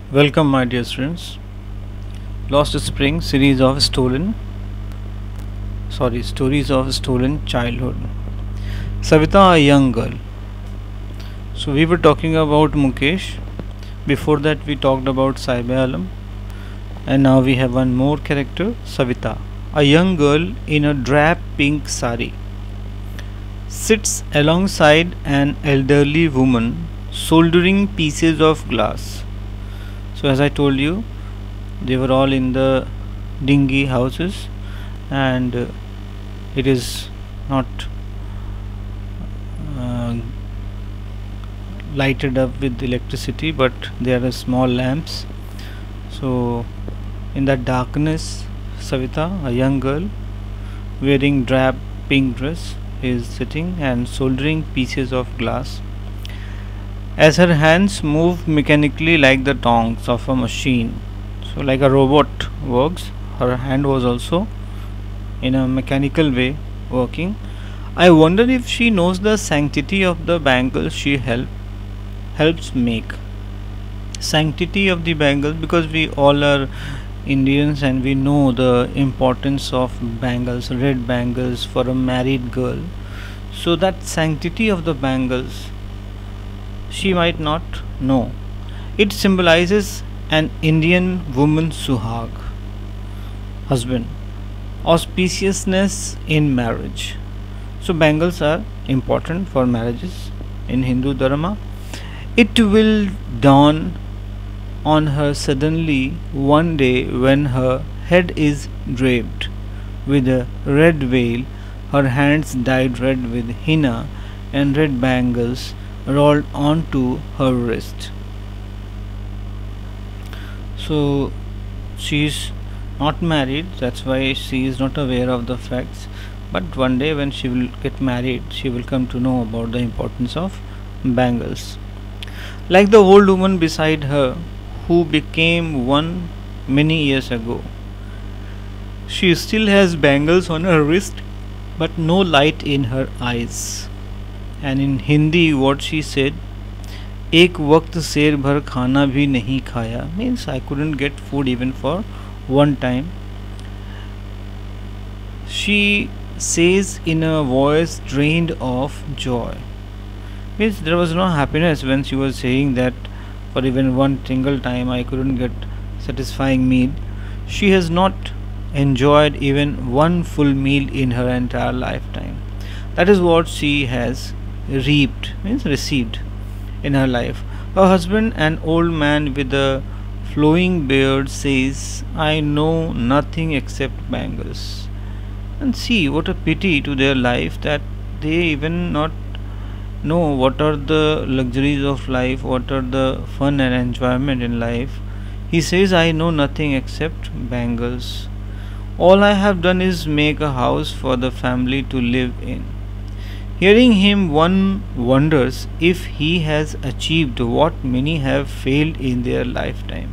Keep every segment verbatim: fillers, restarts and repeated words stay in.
Welcome, my dear students. Lost Spring series of stolen, sorry, stories of stolen childhood. Savita, a young girl. So we were talking about Mukesh. Before that, we talked about Saiba Alam, and now we have one more character, Savita, a young girl in a drab pink sari, sits alongside an elderly woman soldering pieces of glass. So as I told you, they were all in the dingy houses, and uh, it is not uh, lighted up with electricity, but there are small lamps. So in that darkness, Savita, a young girl wearing drab pink dress, is sitting and soldering pieces of glass. As her hands move mechanically like the tongs of a machine, so like a robot works, her hand was also in a mechanical way working. I wonder if she knows the sanctity of the bangles she help, helps make. Sanctity of the bangles, because we all are Indians and we know the importance of bangles, red bangles for a married girl. So that sanctity of the bangles she might not know. It symbolizes an Indian woman suhag, husband, auspiciousness in marriage. So bangles are important for marriages in Hindu Dharma. It will dawn on her suddenly one day when her head is draped with a red veil, her hands dyed red with henna, and red bangles rolled onto her wrist. So she is not married, that's why she is not aware of the facts. But one day when she will get married, she will come to know about the importance of bangles. Like the old woman beside her, who became one many years ago, she still has bangles on her wrist, but no light in her eyes. And in Hindi, what she said, एक वक्त शेर भर खाना भी नहीं खाया, means I couldn't get food even for one time. She says in a voice drained of joy, means there was no happiness when she was saying that for even one single time I couldn't get satisfying meal. She has not enjoyed even one full meal in her entire lifetime. That is what she has reaped, means received in her life. Her husband, an old man with a flowing beard, says, I know nothing except bangles. And see what a pity to their life that they even not know what are the luxuries of life, what are the fun and enjoyment in life. He says, I know nothing except bangles. All I have done is make a house for the family to live in. Hearing him, one wonders if he has achieved what many have failed in their lifetime.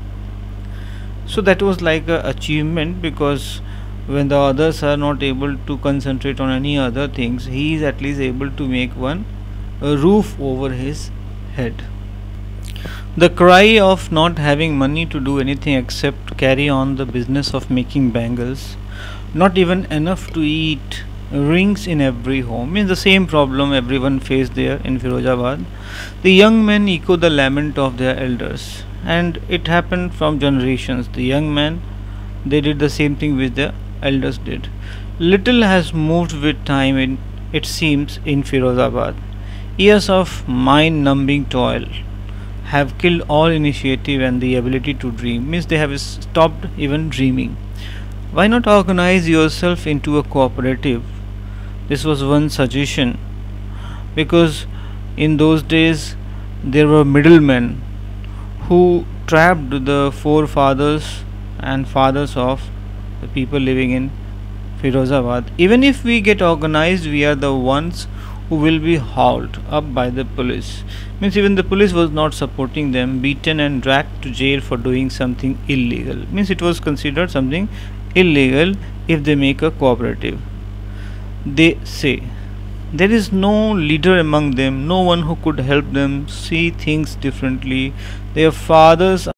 So that was like a achievement, because when the others are not able to concentrate on any other things, he is at least able to make one a roof over his head. The cry of not having money to do anything except carry on the business of making bangles, not even enough to eat, rings in every home, means the same problem everyone faced there in Firozabad. The young men echo the lament of their elders, and it happened from generations. The young men, they did the same thing which the elders did. Little has moved with time, in, it seems, in Firozabad. Years of mind-numbing toil have killed all initiative and the ability to dream, means they have stopped even dreaming. Why not organize yourself into a cooperative? This was one suggestion, because in those days there were middlemen who trapped the forefathers and fathers of the people living in Firozabad. Even if we get organized, we are the ones who will be hauled up by the police. Means even the police was not supporting them, beaten and dragged to jail for doing something illegal. Means it was considered something illegal if they make a cooperative. They say there is no leader among them, no one who could help them see things differently. Their fathers